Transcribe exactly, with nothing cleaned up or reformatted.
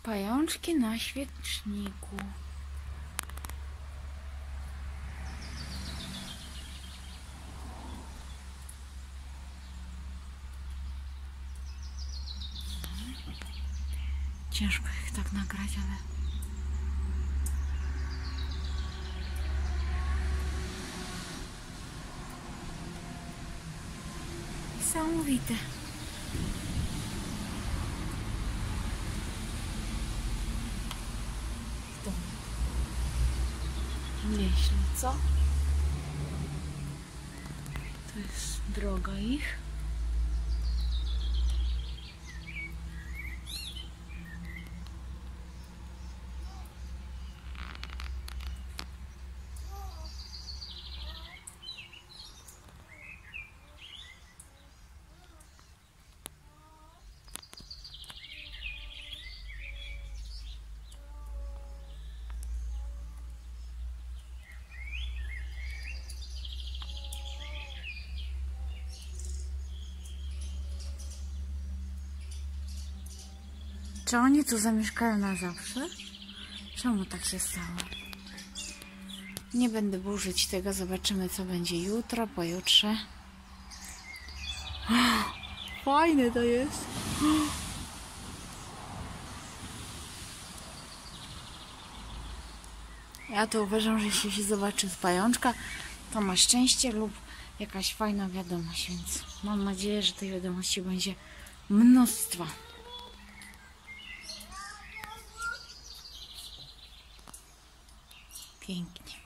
Pajączki na świeczniku. Ciężko ich tak nagrać, ale... Niesamowite. Nieźle, co? To jest droga ich. Czy oni tu zamieszkają na zawsze? Czemu tak się stało? Nie będę burzyć tego, zobaczymy co będzie jutro, pojutrze. Fajne to jest. Ja to uważam, że jeśli się zobaczy z pajączka, to ma szczęście lub jakaś fajna wiadomość, więc mam nadzieję, że tej wiadomości będzie mnóstwo. Pięknie.